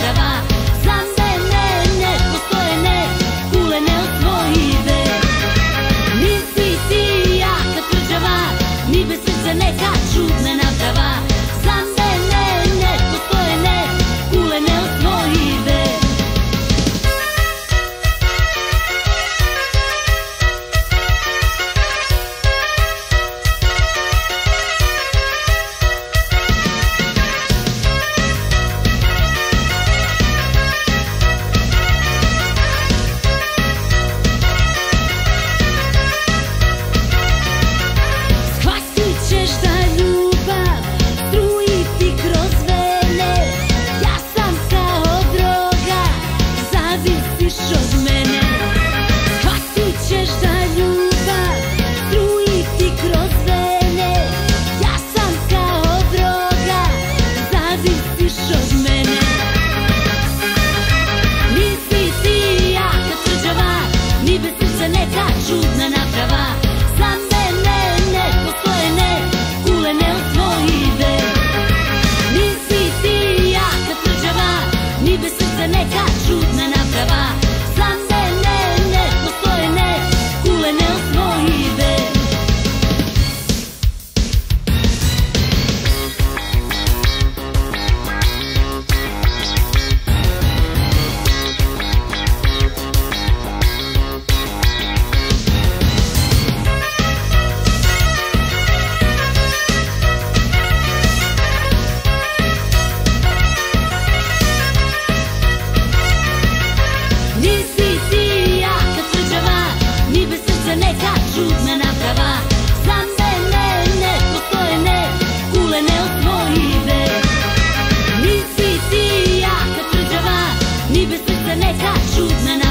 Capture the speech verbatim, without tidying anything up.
naprava. Za mene ne postoje ne kule neosvojive. Nisi ti jaka tvrđava, ni bez srca neka čudna naprava. Za mene ne postoje ne kule neosvojive. Čudna naprava. Za mene ne postoje ne kule neosvojive. Nisi ti jaka tvrđava, ni bez srca neka čudna naprava. Za mene ne postoje ne kule neosvojive. Neka čudna naprava. Za mene ne postoje ne kule neosvojive. Nisi ti jaka tvrđava, ni bez srca neka čudna naprava.